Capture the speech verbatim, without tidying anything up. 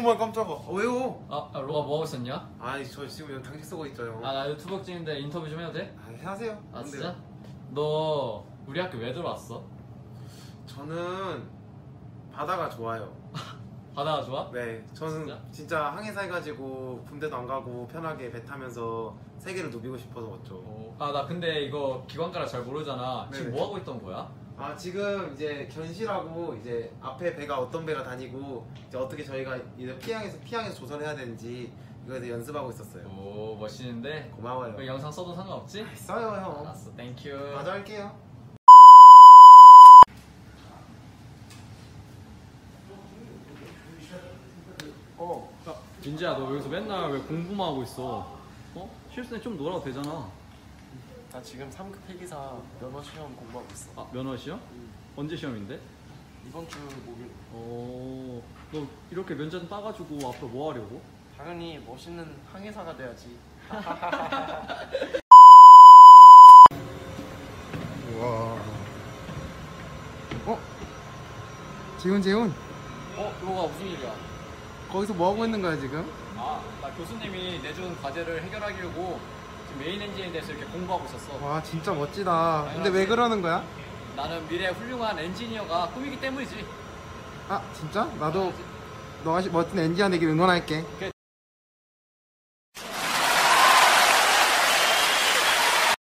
정말 깜짝아. 어, 왜요? 아, 아 로아 뭐하고 있었냐? 아니 저 지금 여기 당직 쓰고 있죠. 아 나 유튜브 찍는데 인터뷰 좀 해도 돼? 아, 하세요. 아 근데 진짜? 너 우리 학교 왜 들어왔어? 저는 바다가 좋아요. 바다가 좋아? 네, 저는 진짜? 진짜, 항해사 해가지고 군대도 안 가고 편하게 배 타면서 세계를 누비고 싶어서 왔죠. 아 나 근데 이거 기관가라 잘 모르잖아. 지금 네네. 뭐 하고 있던 거야? 아 지금 이제 견실하고 이제 앞에 배가 어떤 배가 다니고 이제 어떻게 저희가 이제 피항에서 피항에서 조선을 해야 되는지 이거에 대해 연습하고 있었어요. 오 멋있는데? 고마워요. 그 영상 써도 상관없지? 아, 써요 형. 알았어 땡큐. 맞아 할게요. 어. 야, 민지야 너 여기서 맨날 왜 공부만 하고 있어? 어? 실습에 좀 놀아도 되잖아. 나 지금 삼 급 회계사 면허 시험 공부하고 있어. 아 면허 시험? 응. 언제 시험인데? 이번 주 목요일. 어. 너 이렇게 면접 따가지고 앞으로 뭐 하려고? 당연히 멋있는 항해사가 돼야지. 우와. 어? 재훈 재훈. 어? 로가 무슨 일이야? 거기서 뭐 하고 있는 거야 지금? 아, 나 교수님이 내준 과제를 해결하려고 지금 메인 엔진에 대해서 이렇게 공부하고 있었어. 와 진짜 멋지다. 근데 왜 그러는 거야? 나는 미래 훌륭한 엔지니어가 꿈이기 때문이지. 아 진짜? 나도 너가 시- 멋진 엔지니어 되길 응원할게. 그래.